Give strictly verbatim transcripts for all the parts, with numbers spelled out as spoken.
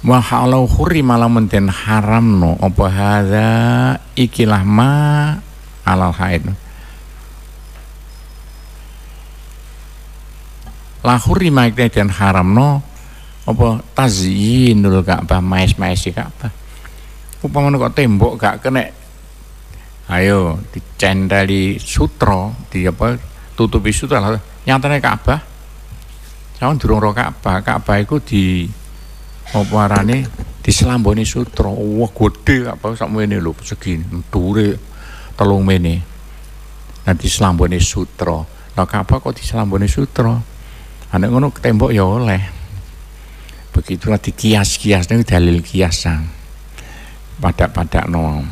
Wa halau hurima lamun den haramno apa hadza ikilah ma alal haid. La hurima iki den haramno apa tazyinul Ka'bah, maes-maesi Ka'bah. Upamane kok tembok gak kena, ayo dicendali sutra, di apa tutupi sutra lah. Nyatane Ka'bah sawan durung ro Ka'bah, Ka'bah iku di apa arane diselamboni sutra. Wah gede Ka'bah sakmene lho, segini dhuwure telung mene. Nah diselamboni sutra. Lah Ka'bah kok diselamboni sutra? Ana ngono tembok ya oleh. Begitulah dikias-kias, ini dalil kiasan. Padak-padak no.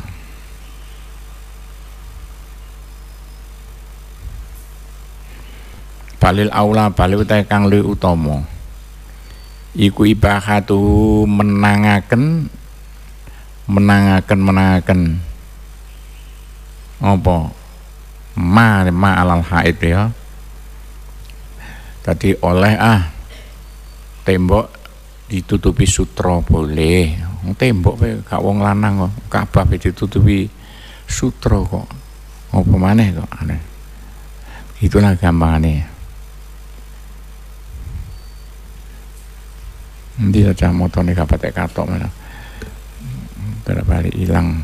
Balil aula balil utai kang lu utama. Iku ibahatu menangaken menangaken menangaken apa ma ma alal haid ya. Tadi oleh ah tembok ditutupi sutra boleh. Tembok pe gak wong lanang kok, Ka'bah ditutupi sutra kok. Apa maneh kok aneh. Itulah gampangane. Ndi aja motone gak patek katok mana. Balik hilang.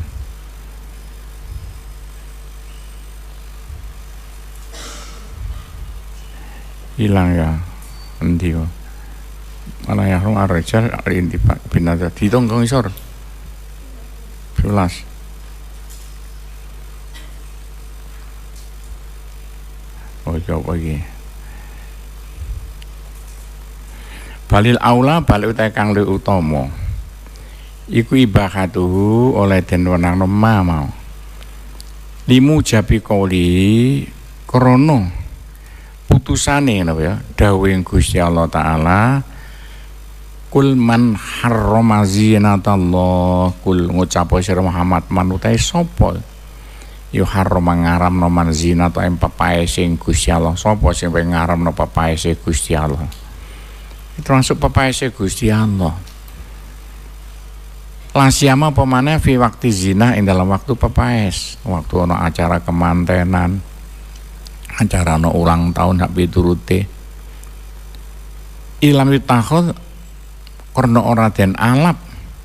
Hilang ya. Endi kok. Mana ya rum arjal intifa binada ditung kang isor sebelas oh jawab lagi balil aula balil utai kang lu utama iku ibahatuhu oleh den wenang ma mau limu jabi qoli krono putusane napa ya dawuh Gusti Allah taala kul man harrama zinatallah, kul ngucap sira Muhammad man utai sapa yo harrama ngaramno man zinata ing pepae sing Gusti Allah. Sapa sing ngaramno pepae sing Gusti Allah? Termasuk pepae sing Gusti Allah. Lasiama apa maneh fi waktu zina ing dalam waktu pepaes, waktu ana acara kemantenan, acara ana ulang tahun hak piturute. Ilam yutakhud karena ora den alap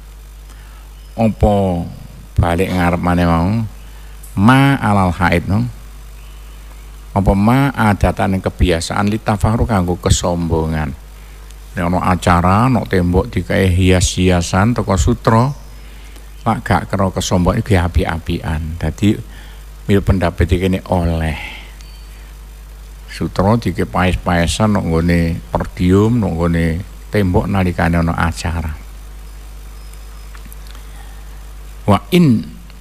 opo balik ngarep maneh mau ma alal haid no apa ma adatan kebiasaan litafakhru kanggo kesombongan. Nek ana acara ana tembok dikae hias-hiasan teko sutra lak gak karo kesombongan iki api-apian. Dadi mil pendapat iki oleh sutra dike paes-paesan nang nggone perdium nang nggone tembok nalikane ana acara. Wa in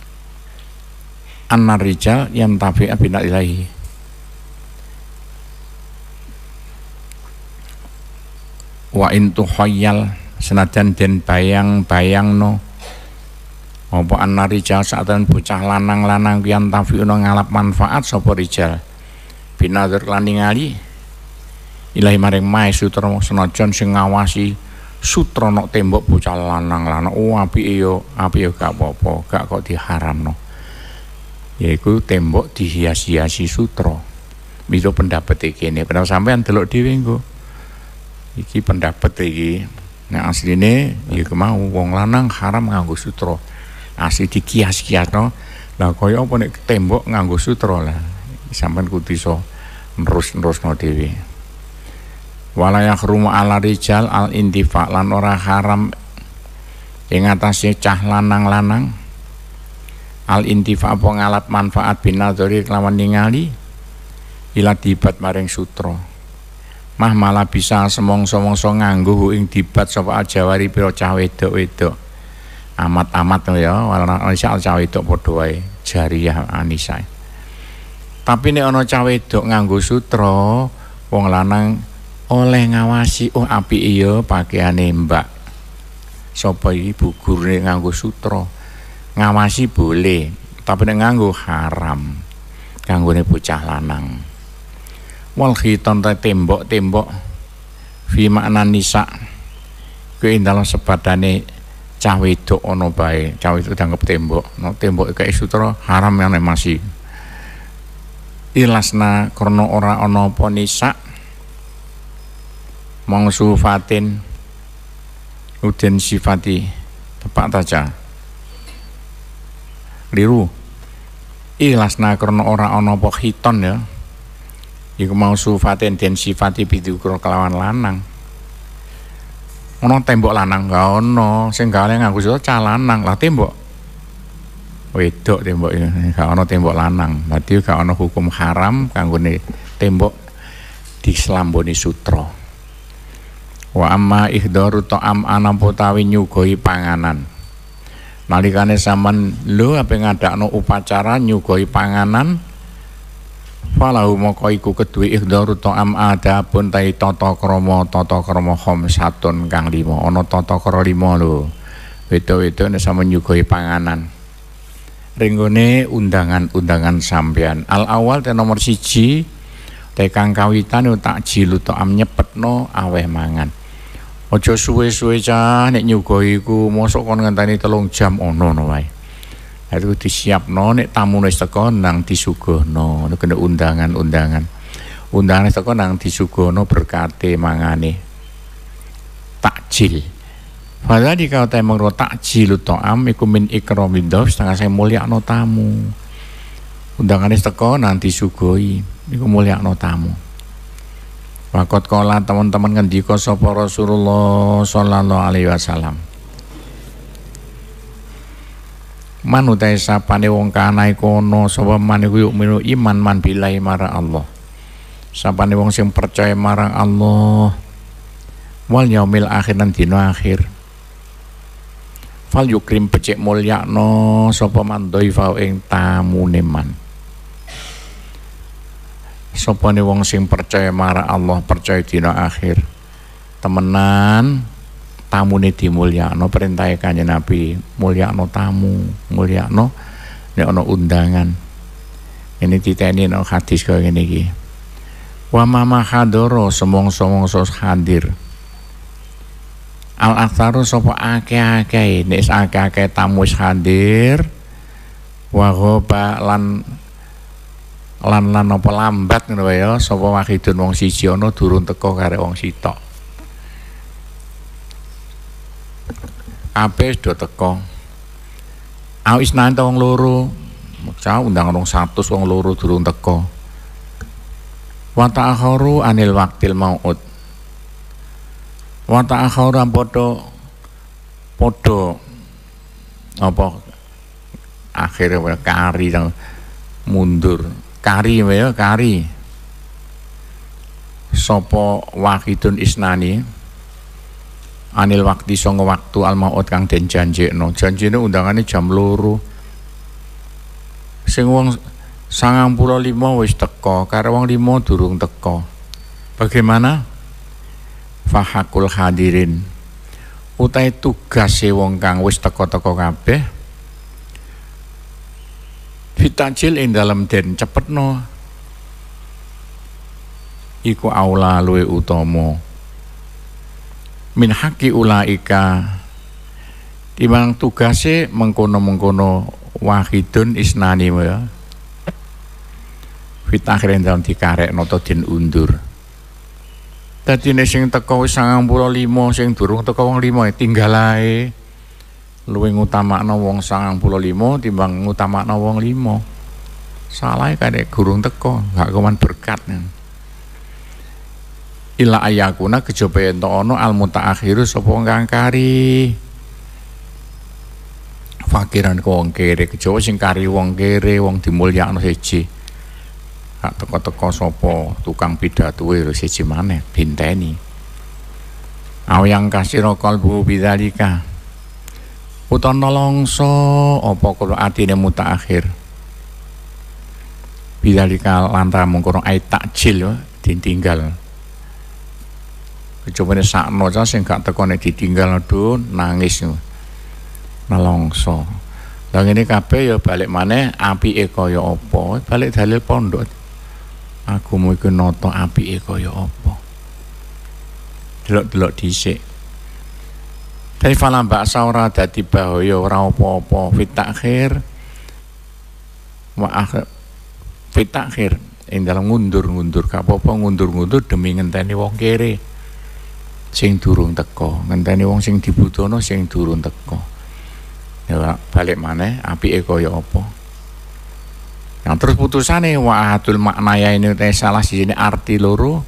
an-rijal yantafi'a bina ilahi. Wa in tuhayyal senajan den bayang-bayangno apa an-rijal saatan bocah lanang-lanang yantafi'una ngalap manfaat sapa rijal binadzar lan ningali ilahi maring mae sutra senajan sing ngawasi sutra nok tembok bocah lanang-lanang. Oh apike yo apike gak apa-apa, gak kok diharamno. Yaiku tembok dihias-hiasi sutra. Itu pendapat iki ne. Pendapat sampean delok dhewe engko. Iki pendapat iki. Nek asline ya mau wong lanang haram nganggo sutra. Asli dikias-kiasno. Lah kaya apa nek tembok nganggo sutra lah. Sampeyan kudu iso nerus-nerusno dhewe. Walayah rumah ala rijal al intifa lan ora haram ing atase cah lanang-lanang al intifa apa ngalap manfaat binadzari kelawan ningali ila dibat maring sutra mah malah bisa semongso-mongso nganggo ing dibat sapa ajawari pira cah wedok-wedok amat-amat ya wala Aisyah cah wedok padha wae jariyah Anisa. Tapi nek ana cah wedok nganggo sutra wong lanang oleh ngawasi. Oh apik iya pakaiane mbak sapa iki bugure nganggo sutra ngawasi boleh tapi nek nganggo haram kanggone bocah lanang. Wal khitan ta tembok-tembok fi makna nisa kuwi dalam sepadane cah wedok ana bae, cah wedok dianggep tembok, no tembok kae sutra haram yang masih. Ilasna karena ora ana apa nisa mangsufatin uden sifati tepak taja liru ilasna karena ora ana apa khiton ya iku mangsufatin den sifati bidukur kelawan lanang ana tembok lanang gak ana sing gawe nganggo cah lanang lah tembok wedok tembok ini gak ana tembok lanang berarti gak ana hukum haram kanggone tembok dislamboni sutra. Wa amma ihdaru ta'am ana potawi nyugoi panganan nalikane sampean lho ape ngadakno upacara nyugoi panganan falahu moko iku kedue ihdaru ta'am adabun tai tata krama tata krama khamsatun kang lima ana tata krama lima lho wedok-wedok nek sampean nyugoi panganan ringgone undangan-undangan sampean al awal te nomor siji te kang kawitan tak jilu ta'am nyepetno aweh mangan aja suwe-suwe cah nek nyugoi iku mosok kon ngenteni telung jam ono no wae itu disiapno nek tamu wis teko nang disuguhno nek kena undangan-undangan undangan teko nang disuguhno berkate mangane takjil padahal di kau temeng ro takjil ta'am iku min ikramid dhaif setengah saya mulyakno tamu undangane teko nang disuguhi iku mulyakno tamu. Wakot kola teman-teman ngendika sapa Rasulullah sallallahu alaihi wasallam. Manutai sapane wong kana iku ana sapa man iku minu iman man billahi marang Allah. Sapane wong sing percaya marang Allah wal yaumil akhir lan dina akhir. Fal yukrim becik mulyakno sapa man dhaifa ing tamune man. Sopane wong sing percaya marang Allah percaya dina akhir temenan tamune dimulyakno perintahe Kanjeng Nabi mulyakno tamu mulyakno nek ana undangan ini diteni nang hadis kaya ngene iki wa mama hadoro semong-semong hadir al aktsaru sapa akeh-akeh nek akeh-akeh tamu wis hadir wa ghaba lan lan lan apa lambat ngono wae ya sapa wahidun wong siji ana durung teko karek wong sitok ape do teko awis nante wong loro cah undangan wong seratus wong loro durung teko wa ta'akharu anil waqtil mau'ud wa ta'akharu padha padha apa akhire kari mundur kari ya kari sapa wahidun isnani anil waktu sanga waktu al maut kang den janjekno janjine undangane jam loro sing wong sangang puluh lima wis teko karo wong lima durung teko bagaimana fahakul hadirin utai tugase wong kang wis teko-teko kabeh fitajil ing dalam den cepetno iku aula luwe utama min haqi ulaika timbang tugase mengkono-mengkono wahidun isnani ya fitakhirin dalam dikarekno to den undur dadi nek sing teko wis sangang puluh lima sing durung teko wong lima tinggal ae luwih ngutamakno wong sangang puluh lima timbang ngutamakno wong lima salah kadek gurung teko gak kuman berkat ila ayakuna kejaba ento ana al mutaakhiru sapa kang kari fakiran wong kere kejaba sing kari wong kere wong dimulyakno siji gak teko-teko sapa tukang pidatuwe lho siji maneh binteni awang kasira kalbu bidzalika utana longso apa kula atine mutaakhir bidzalika lantaran mengkono ai takjil ditinggal kejabane sakno ca sing gak tekone ditinggal aduh nangis nelongso lha ngene kabeh ya balik maneh apike kaya apa balik dalil pondok aku mau iku nata apike kaya apa delok-delok dhisik Tapi fala ba'sa ora dadi bahaya ora apa-apa fit takhir wa akhir fit takhir ing dalam ngundur-ngundur gak apa-apa ngundur-ngundur demi ngenteni wong kere sing durung teko, ngenteni wong sing dibutuhno sing durung teko. Ya balik maneh apike kaya apa. Nah terus putusane wa atul maknaya ini teh salah sijine arti loro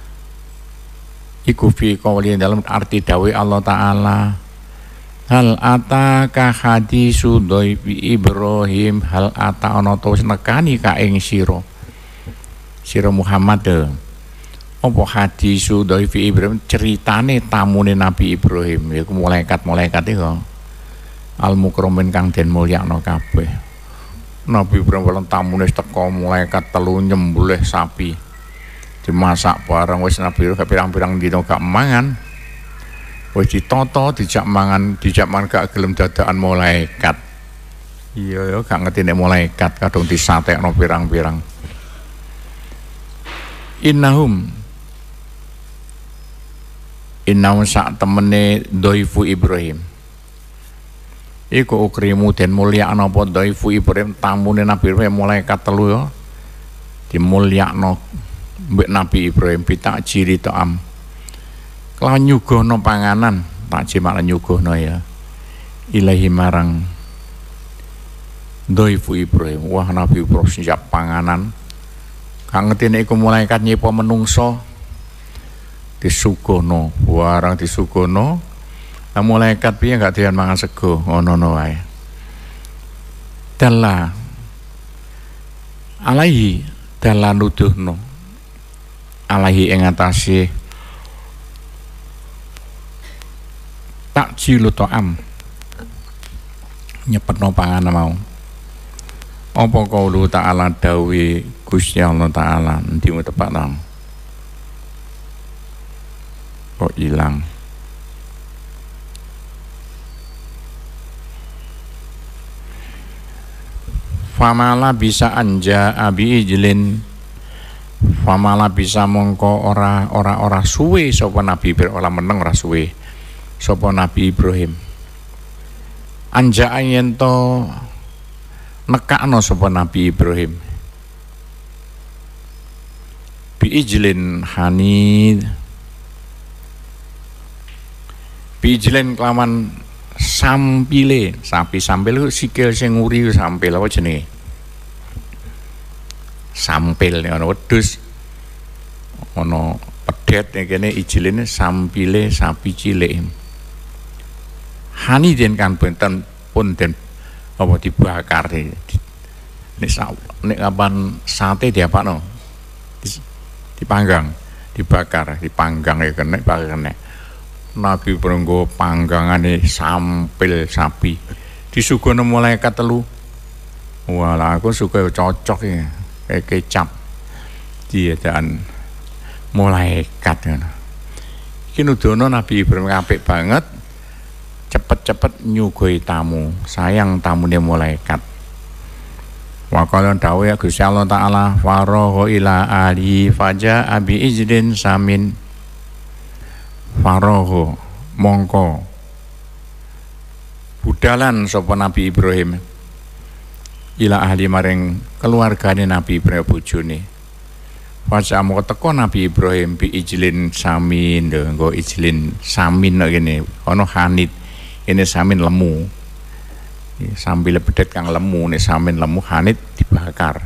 iku fi qouli dalam arti dawuh Allah taala hal ataka hadisu dhaifi Ibrahim hal ata ana to nekani ka ing sira sira Muhammad apa hadisu dhaifi Ibrahim ceritane tamune Nabi Ibrahim yaiku malaikat-malaikat iku al mukramin kang den mulyakno kabeh. Nabi Ibrahim tamune teko malaikat telu nyembelih sapi dimasak bareng wis Nabi gak pirang-pirang dina gak mangan wis ditata dijak mangan dijak mangan gak gelem dadakan malaikat. Iya ya gak ngerti nek malaikat kadung disatekno pirang-pirang. Innahum innahum sak temene dhaifu Ibrahim iku ukrimu den mulyakno apa dhaifu Ibrahim tamune Nabi Ibrahim malaikat telu ya dimulyakno mbek Nabi Ibrahim pitak ciri ta'am kelawan nyuguhno panganan tak jimak nyuguhno ya ilahi marang dhaifu Ibrahim. Wah Nabi Ibrahim siap panganan kang ngerti nek iku malaikat nyepa menungso disuguhno barang disuguhno nah malaikat piye gak doyan mangan sego ngono wae. Dalla alaihi dalla nuduhno alaihi ing atase takjilu ta'am nyepetno panganan mau apa qaulu ta'ala dawe Gusti Allah taala endi tepak nang kok ilang famala bisa anja abi ijlin famala bisa mongko ora ora ora suwe sapa Nabi Ibrahim ora meneng ora suwe sapa Nabi Ibrahim anja yen to nekakno sapa Nabi Ibrahim bi ijlin hanid bi ijlin kelawan sampile sapi sampil sikil sing nguri sampil apa jenenge sampil ana wedhus ana pedet kene ijline sampile sapi cilik hani den kan benten pun den apa dibakar nek nek kapan sate diapakno dipanggang dibakar dipanggang ya kena bakar kena Nabi perenggo panggangane sampil sapi disuguhno malaikat telu. Walah aku suka cocok ya kayak kecap diedaan malaikat ngono. Iki nudono Nabi Ibrahim apik banget cepet-cepet nyugoi tamu sayang tamune malaikat. Wa qala dawu ya Gusti Allah taala farahu ila ali faja abi ijdin samin farahu mongko budalan sapa Nabi Ibrahim ila ahli maring keluargane Nabi Ibrahim bojone faja mongko teko Nabi Ibrahim bi ijlin samin lho nggo ijlin samin ngene ana hanit ini samin lemu sambil pedet kang lemu nih samin lemu hanit dibakar.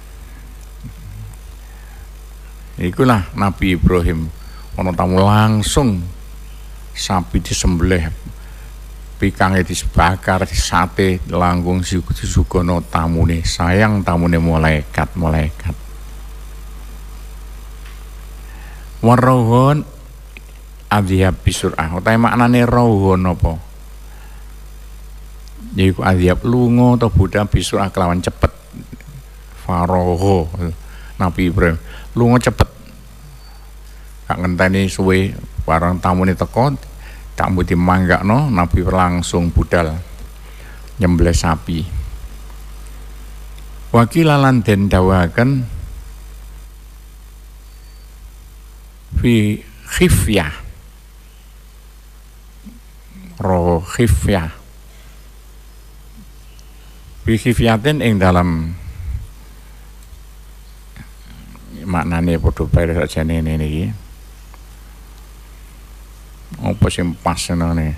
Ikulah Nabi Ibrahim ono tamu langsung sapi disembelih pikangnya dibakar disate langkung disuguhno tamune sayang tamune malaikat malaikat warauhun adhiyab bisur'ah utahe maknane rauhun apa yaiku adhiyab lunga atau Buddha bisur'ah kelawan cepet faroho Nabi Ibrahim lunga cepet gak ngenteni suwe barang tamune teko tak mbuti manggakno Nabi langsung budal nyembelih sapi. Wakilalan den dawaken fi khifyah roh khifyah bi khifyatin ing dalam maknane padha bae sakjane ngene iki apa sing pas ngene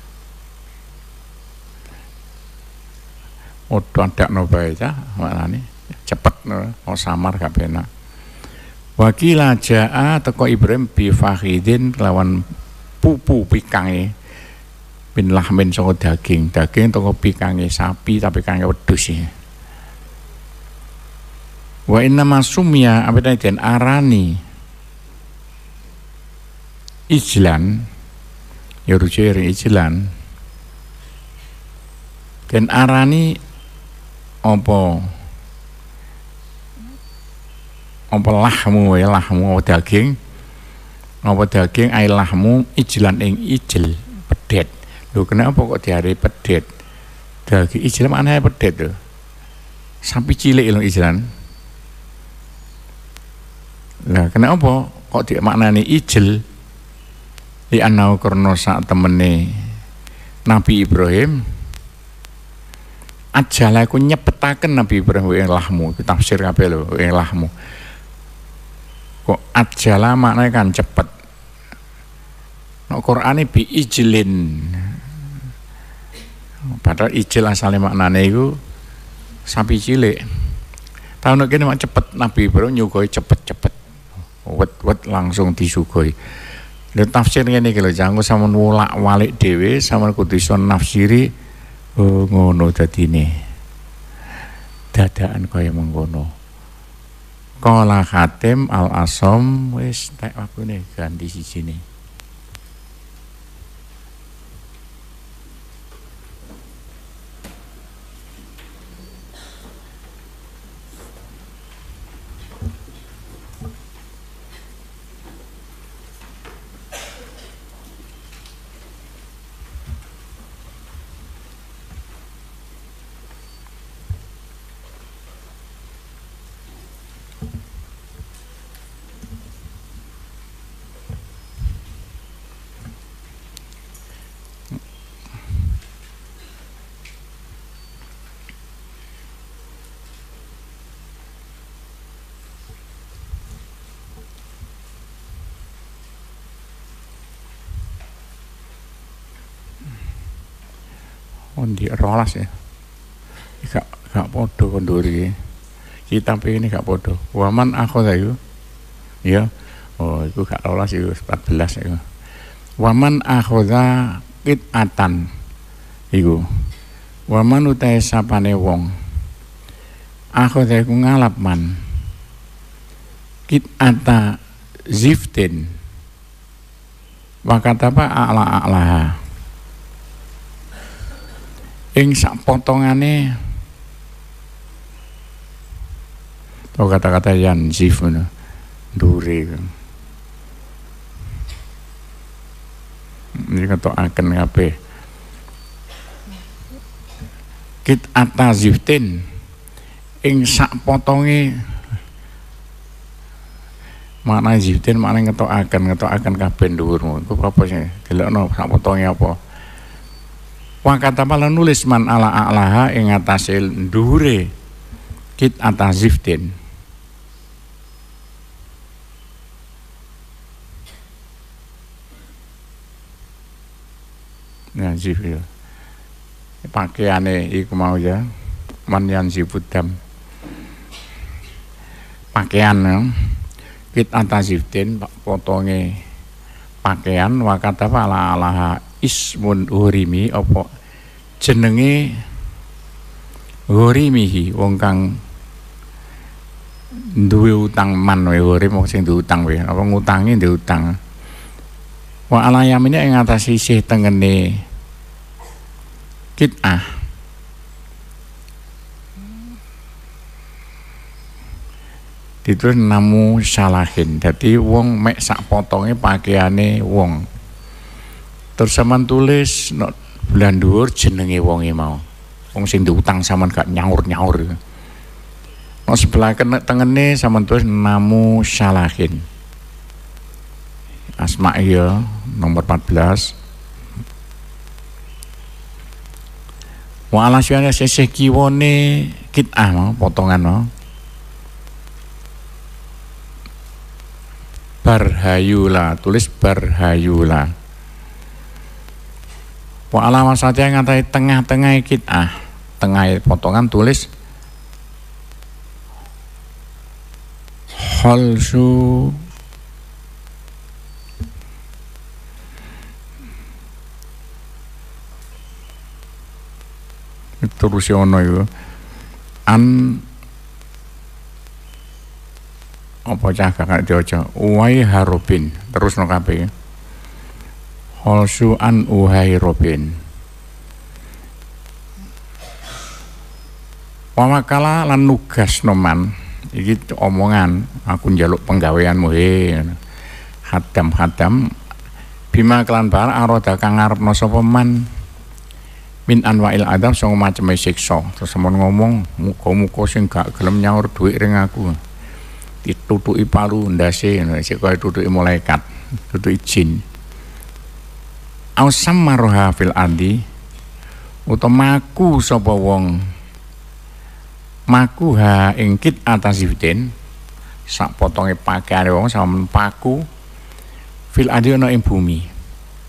odo adakno bae ta maknane cepet no samar gak penak wakila jaa teko Ibrahim bi fakhidin lawan pupu pikange bin lahmin saka daging daging teko pikange sapi tapi pikange wedhus ya wa inna masumya apa den arani ijlan ya rujere ijlan den arani apa apa lahmu ya lahmu daging apa daging ai lahmu ijlan ing ijl pedet lho kenapa kok diare pedet daging ijlan maknane pedet lho sapi cilik lho ijlan lah kenapa kok dimaknani ijl li anau karena sak temene Nabi Ibrahim ajala iku nyepetaken Nabi Ibrahim ing lahmu itu tafsir kabeh lho ing lahmu kok ajala maknanya kan cepet no Qur'ane bi ijlin padahal ijil asale maknane iku sapi cilik tahun kene mak cepet Nabi Ibrahim nyugoi cepet-cepet wet-wet langsung disugoi lha tafsir ngene iki lho jangan sampean wolak-walik dhewe sampean kudu iso nafsiri oh, ngono dadine dadaan kaya mengkono Qala Hatim Al-Asom wis tek waktune ganti sijine Ondi rolas ya, gak gak podo konduri, kita ini gak podo. Waman aku tahu, ya, oh itu gak rolas itu empat belas itu. Waman aku dah kit atan, itu. Waman utai sapane wong, aku tahu ngalap man, kit ata ziftin, wakata apa ala ala. Ing sak potongane to kata-kata yan zif ngono ndure iki ketokaken kabeh kit ataziftin ing sak potonge makna ziftin makna ngetokaken ngetokaken kabeh dhuwurmu iku apa sih delokno sak potonge apa wa kata malah nulis man ala a'laha ing atase ndure kit ataziftin nah zif ya pakaiane iku mau ya man yan zifudam pakaian ya. Kit ataziftin potonge pakaian wa kata ala alaha ismun urimi apa jenenge urimihi wong kang duwe utang man wae urim wong sing duwe utang wae apa ngutangi duwe utang wa alayamine ing atas sisih tengene kitah ditulis namu salahin dadi wong mek sak potonge pakaiane wong terus sampean tulis no, bulan dhuwur jenenge wonge mau wong sing diutang sampean gak nyaur-nyaur no sebelah kena tengene sampean tulis namu salahin asma ya nomor empat belas Wa ala syane sesih kiwane kit'ah mau potongan mau. Barhayula, tulis barhayula. Wa ala wasati ngatai tengah-tengah kit'ah, tengah potongan tulis khalsu terus ono iku an apa cah kakak diojo uwai harobin terus no kabeh khalsu an uhai robin wamakala lan nugas noman iki omongan aku njaluk penggaweanmu he hadam-hadam bima kelan bar aroda kang ngarepno sapa man min anwa'il adab sing maceme siksa terus sampeyan ngomong muga-muga sing gak gelem nyaur dhuwit ring aku ditutuki palu ndase sik kaya tutuki malaikat tutuki jin ausam marha fil andi utawa maku sapa wong maku ha ing kit atasiften sak potonge pakaiane wong sampeyan paku fil andi ana ing bumi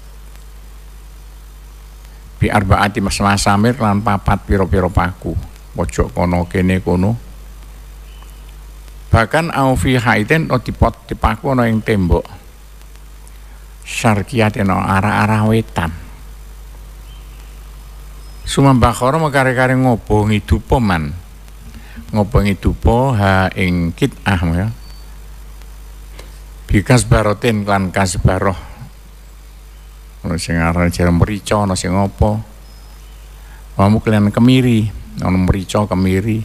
bi arbaati masamir lan papat pira-pira paku pojok kono kene kono bahkan au fi haiten o dipot dipaku ana ing tembok syarqiyat ana arah-arah wetan sumambakara makare-kare ngobongi dupa man ngobongi dupa ha ing kit'ah ya bikas barotin kan kasbaroh ono sing aran jaran merica ono sing apa wamu kalian kemiri ono merica kemiri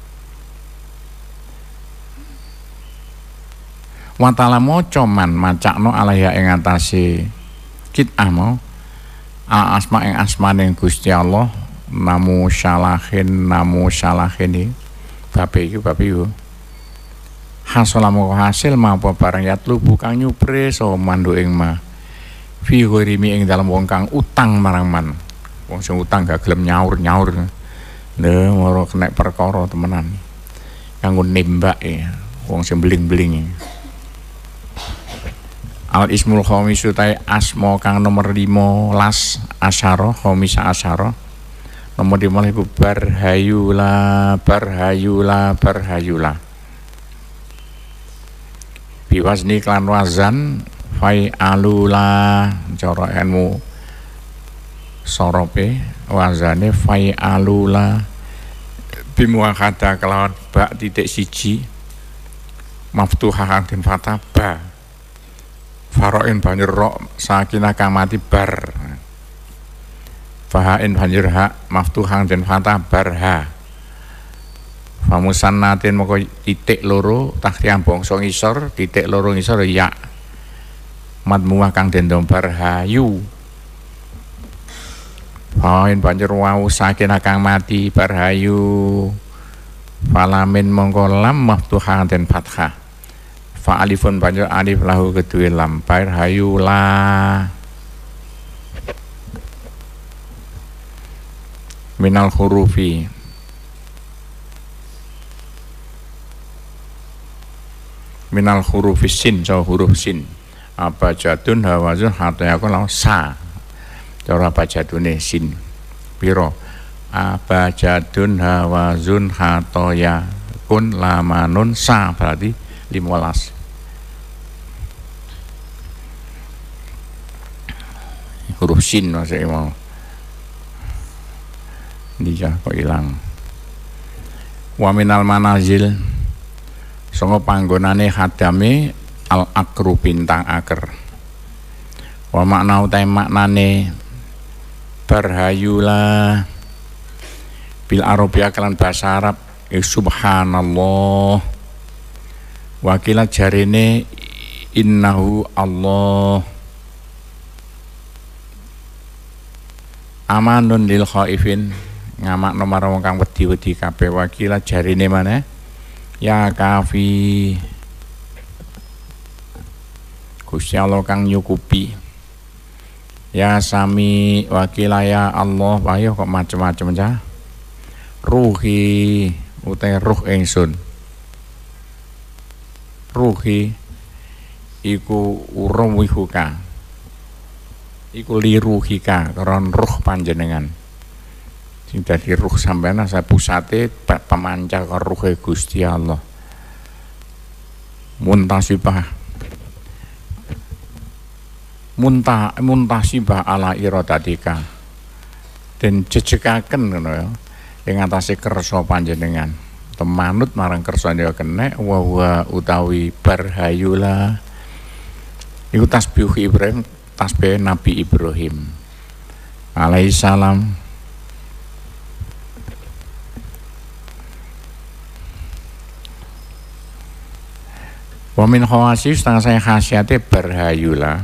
watala maca man macakno alaya ing atase kit'ah mau al asma ing asmane Gusti Allah namu syalahin namu syalahin babe iki babe yo hasalamu hasil mapa barang yatlu bukan nyupre so mandu ing ma fi ghorimi ing dalam wong kang utang marang man wong sing utang gak gelem nyaur-nyaur lho moro kena perkara temenan kanggo nembak ya wong sing bling-bling al ismul khamis utai asma kang nomor lima belas asyara khamisa asyara nomor lima belas iku barhayula barhayula barhayula biwasni klan wazan fai alula cara ilmu sorope wazane fai alula bimuakada kelawan bak titik siji maftuhah den fatah ba faroin banjur ro sakinah kang mati bar fahain banjur hak maftuhah den fatah barha famusannatin moko titik loro tahtiyang bangsa ngisor titik loro ngisor ya madmuah kang den dombar hayu fain banjur wau sakinah kang mati barhayu falamin mongko lam maftuhah den fathah fa alifun banjur alif lahu kedue lam barhayu la minal hurufi minal hurufi sin so huruf sin apa jadun hawazun hataya aku lawan sa cara apa jadune sin piro apa jadun hawazun hataya kun lamanun sa berarti lima belas huruf sin maksudnya mau dia kok hilang wa minal manazil songo panggonane hadame al akru bintang aker wa makna utai maknane barhayula bil arabia kelan bahasa Arab subhanallah wakilat jarine innahu Allah amanun lil khaifin ngamak nomor wong kang wedi-wedi kabeh wakilat jarine mana ya kafi Gusti Allah kang nyukupi Ya Sami wakilaya Allah, ayo kok macam-macam cah. Ruhi utai ruh ingsun. Ruhi iku uruwihuka. Iku liruhika karon ruh panjenengan. Sing dadi ruh sampeyan saya pusate pemancar ruhe Gusti Allah. Muntasibah muntah muntasibah ala iradatika den jejekaken ngono ya ing atase kersa panjenengan temanut marang kersane kenek wa wa utawi barhayula iku tasbih Ibrahim tasbih Nabi Ibrahim alaihi salam. Wa min khawasif setengah saya khasiate berhayula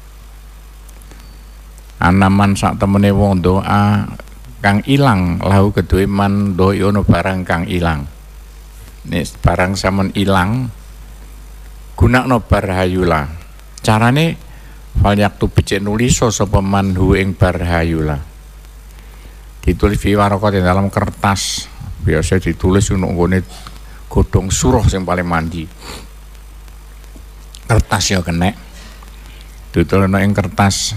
anaman sak temene wong doa kang ilang lahu kedue man doyono barang kang ilang nis barang samen ilang gunakno berhayula carane fal yaktu becik nuliso sapa man hu ing berhayula ditulis fi waraqat dalam kertas biasa ditulis untuk nggone godhong surah sing paling mandi kertas ya kena ditulis ing kertas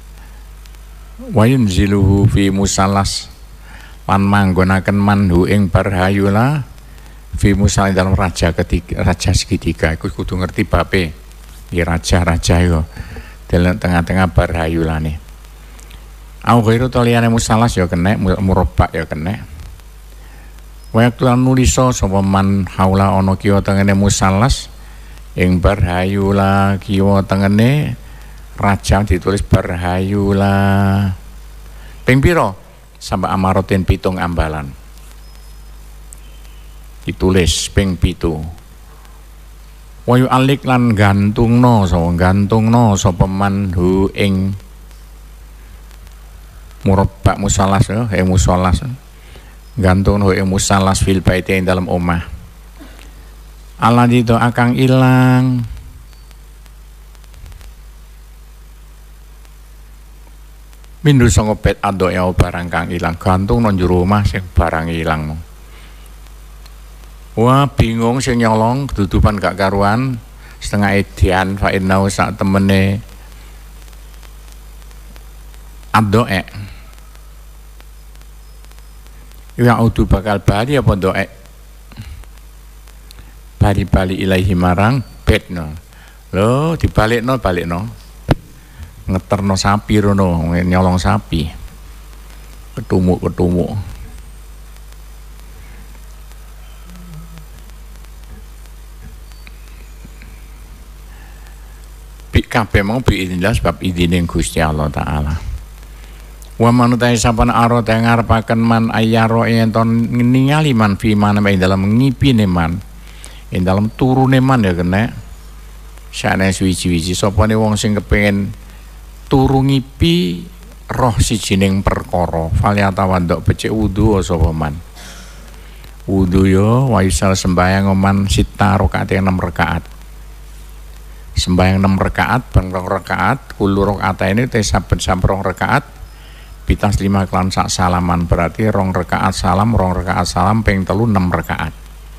wayun ziluhu fi musallas lan manggonaken manhu ing barhayula fi musal dalam raja ketiga raja segitiga iku kudu ngerti bape ya raja-raja yo dalam tengah-tengah barhayulane au ghairu taliyane musallas ya kena murabbak ya kena waktu nuliso sapa man haula ana kiwa tengene musallas ing barhayula kiwa tengene raja ditulis barhayula ping pira sampai amarotin pitung ambalan ditulis ping pitu wayu alik lan gantungno sapa gantungno sapa manhu ing murabbak musallas ya ing musallas gantungno ing musallas fil baiti ing dalam omah Allah itu akang ilang mindu sanga bet ado ya barang kang ilang gantung nang jero omah sing barang ilang. Wah bingung sing nyolong kedudupan gak karuan setengah edian fa inau sak temene adoe. Ya audu bakal bali apa doe? Bali-bali ilahi marang betno. Lho dibalikno balikno. Ngeterno sapi rono nyolong sapi. Ketumuk-ketumuk. Bi kabeh mau bi idinillah sebab idine Gusti Allah taala. Wa manutai sapan aro teng ngarepaken man ayaro enten ningali man fi man ing dalam ngipine man. Ing dalam turune man ya kena. Sakne suwi-wiji sapane wong sing kepengin turu ngipi roh sijining perkara falyata wandok becik wudu sapa man. Wudu yo waisal sembahyang man sita rakaat enam rakaat. Sembahyang enam rakaat ben rong rakaat kulo rakaat ini te saben-saben rong rakaat pitas lima kelan sak salaman berarti rong rakaat salam rong rakaat salam ping telu enam rakaat.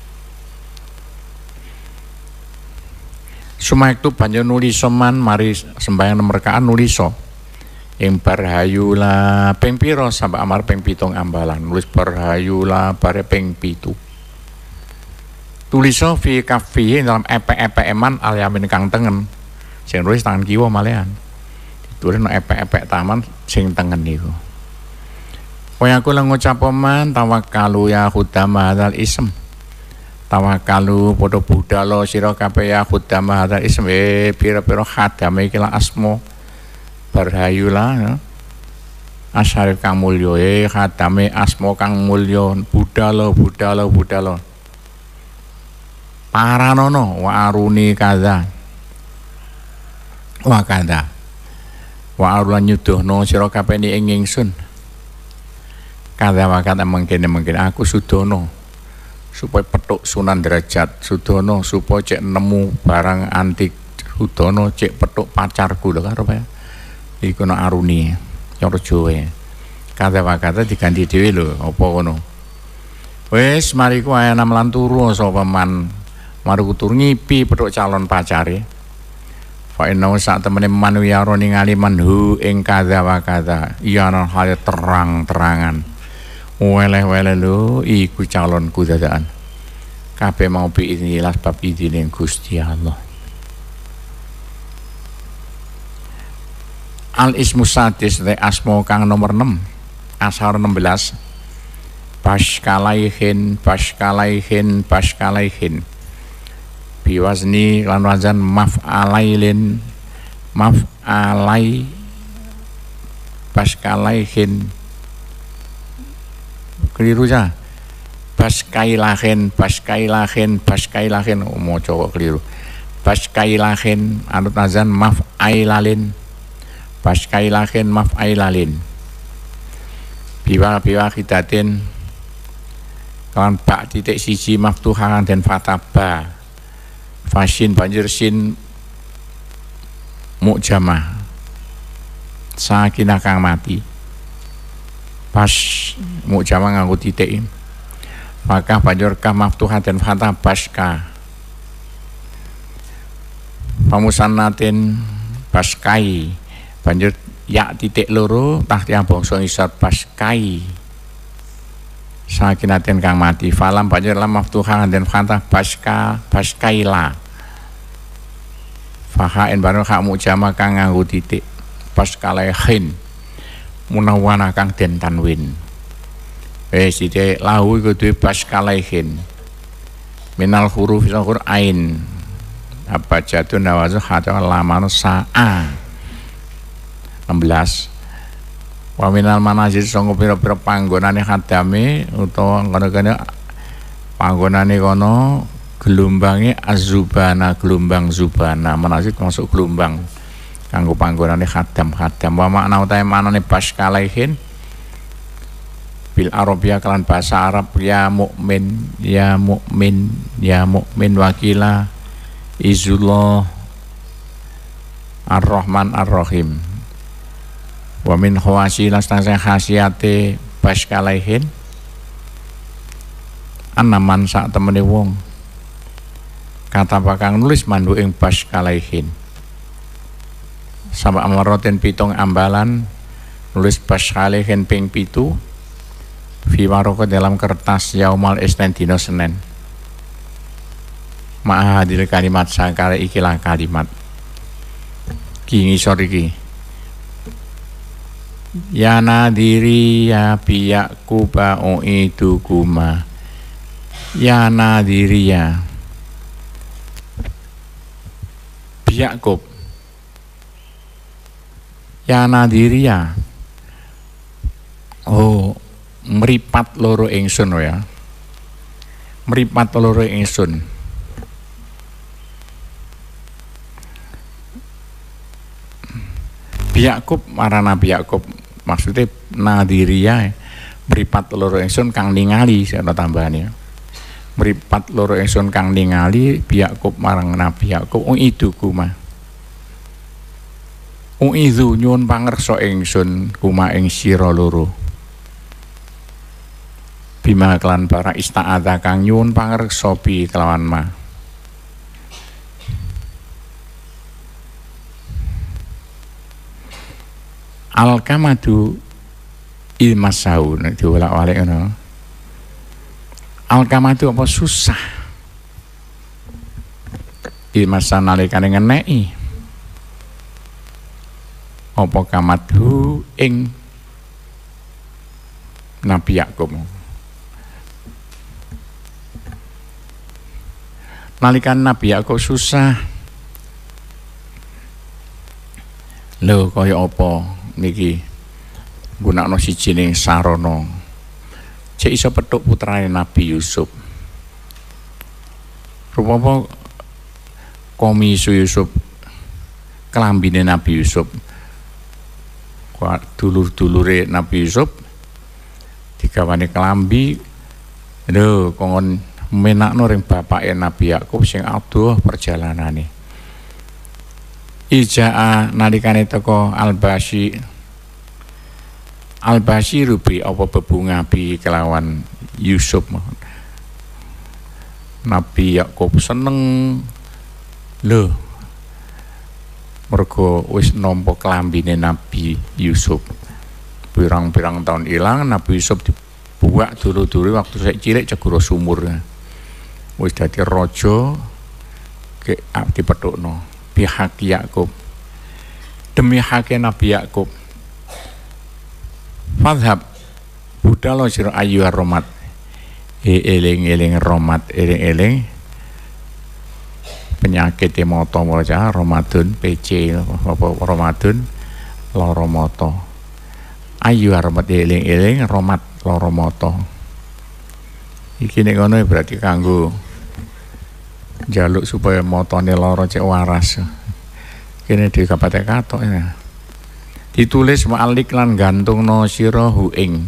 Sumaik tu banjur nuliso man mari sembahyang enam rakaat nuliso ing barhayula ping pira sampai amar ping pitung ambalan nulis barhayula bare ping pitu tuliso fi kafi dalam epek-epek eman al yamin kang tengen sing nulis tangan kiwa malehan ditulis no epek-epek taman sing tengen niku kaya aku lang ngucap man tawakkalu ya khudama hadzal ism tawakalu podo budalo sira kabeh ya khudama hadzal ism e pira-pira khadame iki la asmo barhayula ya. Asyarif kang mulya e khadame asmo kang mulya budalo budalo budalo paranono wa aruni kadza wa kadza wa arulan nyudono sira kabeh ing ingsun kadza wa kadza mengkene mengkene aku sudono supaya petuk Sunan Derajat sudono supaya cek nemu barang antik sudono cek petuk pacarku lho karo ya iku no aruni cara Jawa. Kata-kata diganti dhewe lho, apa ngono. Wis mariku ayana lan turu sapa man mariku turu ngipi petuk calon pacare. Fa inna sak temene man wiyara ningali manhu ing kata-kata iya ana hal terang-terangan. Weleh-weleh lho iku calonku dadakan. Kabeh mau biinilah bab idine Gusti Allah. Al ismu sadis te asma kang nomor enam. Asar enam belas. Bashkalaihin bashkalaihin bashkalaihin. Biwazni lan wazan maf'alailin maf'alai bashkalaihin. Keliru ya. Baskailahin baskailahin baskailahin mau coba keliru. Baskailahin anut azan maf'ailalin baskailahin maf'ailalin. Biwa biwa khidatin kawan bak titik siji maftuhan dan fataba fasin banjir sin mukjamah sakinah kang mati pas mukjamah nganggo titik maka banjur kah maftuhan dan fatabaska pamusannatin baskai banjur ya titik loro tahtiang bangsa isor baskai sakinatin kang mati falam banjur lam maftuhan dan fantah baska baskaila fahain baru hak mujama kang nganggo titik baskalahin munawana kang den tanwin wis titik lahu iku duwe baskalahin minal huruf huruf ain apa jatuh nawazu hatta lamanu sa'a enam belas. Wa minal manazil sanggo pira-pira panggonane khadame utawa ngono-ngono panggonane kono gelombange azubana gelombang zubana manazil masuk gelombang kanggo panggonane khadam-khadam wa makna utahe manane baskalaihin bil arabia kelan bahasa Arab ya mukmin ya mukmin ya mukmin wakila izullah ar-rahman ar-rahim. Wa min khawasi lastang khasiate baskalaihin anaman sak temene wong kata bakang nulis mandu ing baskalaihin sama amaroten pitung ambalan nulis baskalaihin ping pitu fi waroko dalam kertas yaumal isnen dino Senin ma'a hadir kalimat sakare ikilah kalimat ki ngisor iki ya nadiri ya biyaku ba'u itu kuma ya nadiri ya biyakub ya nadiri ya oh meripat loro ingsun ya meripat loro ingsun Yakub marana Yakub maksudnya nadiria meripat loro ingsun kang ningali ana tambahane meripat loro ingsun kang ningali Yakub marang Nabi Yakub itu kuma itu nyuwun pangreksa ingsun kuma ing sira loro bima kelan para ista'adha kang nyuwun pangreksa bi kelawan ma al-kamadu ilmasau nek diolak-alik ngono. Al-kamadu apa susah. Ilmasan nalikane ngeneki. Apa kamadu ing Nabi Yakub. Nalikan Nabi Yakub susah. Lho kaya apa? Niki gunakno siji ning sarana cek iso petuk putrane Nabi Yusuf rupa-rupa komisu Yusuf kelambine Nabi Yusuf dulur-dulure Nabi Yusuf digawane kelambi lho kongkon menakno ring bapake Nabi Yakub sing adoh perjalanane Ijaa nalikane teko Al-Basyi Al-Basyiru bi apa bebunga bi kelawan Yusuf. Nabi Yakub seneng lho mergo wis nampa klambine Nabi Yusuf. Pirang-pirang tahun ilang Nabi Yusuf dibuak dulu-dulu waktu saya cilik cegoro sumur. Wis dadi raja ke dipethukno pihak Yakub demi hak Nabi Yakub. Fadhab budalo sira ayu romat eling-eling romat eling-eling penyakit moto waca Ramadan P C apa Ramadan lara mata. Ayu romat eling-eling romat lara mata. Iki nek ngono berarti kanggo jaluk supaya motone lara cek waras. Kene dhewe kapate katok ya. Ditulis ma'alik lan gantungno sira hu ing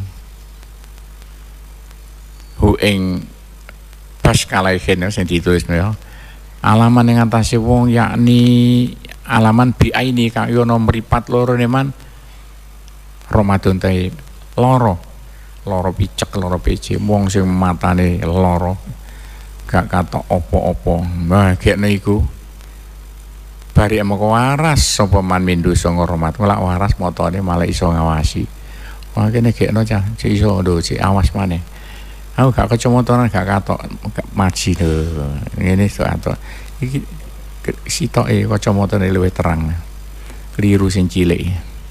hu ing pas kalaihen sing ditulis ya. Alaman ing atase wong yakni alaman bi aini kang yo ana mripat loro neman Ramadan tae lara. Lara picek, lara P C, wong sing matane lara. Gak katok opo-opo. Nah, gekne iku bari emoko waras sapa man mindu sanga rahmat. Lak waras motone malah iso ngawasi. Wah kene gekno cah, cek iso ndo cek awas maneh. Aku gak kacamata gak katok maji lho. Ngene sok atok. Iki sitoke kacamatane luwih terang. Kliru sing cilik.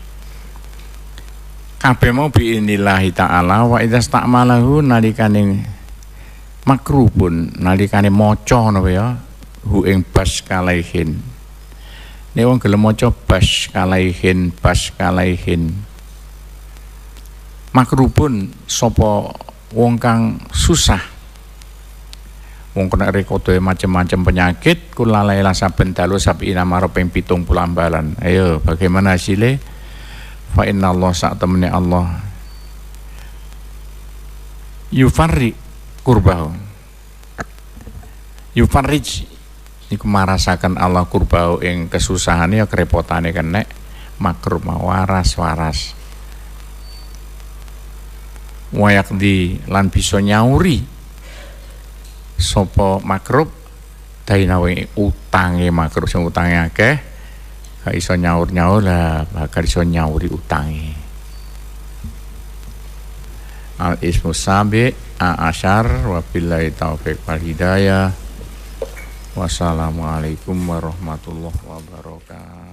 Kabeh mau biinillahi ta'ala wa idza sta'malahu nalikane makruh pun nalikane maca napa ya hu ing bas kalaihin. Nek wong gelem maca bas kalaihin bas kalaihin makruh pun sapa wong kang susah wong kena rekodoe macam-macam penyakit kulalailah saben dalu sabi namaro ping pitung puluh ambalan. Ayo bagaimana hasilnya? Fa inna Allah sak temene Allah yufarri kurbahu yufarrij niku marasaken Allah kurbahu ing kesusahane ya kerepotane kenek makruh waras-waras wayak di lan bisa nyauri sapa makruh dainawe utange makruh sing utange akeh gak iso nyaur-nyaur lah bakal iso nyauri utange. Al ismu sabi a asyar wabillahi taufiq wal hidayah. Wassalamualaikum warahmatullahi wabarakatuh.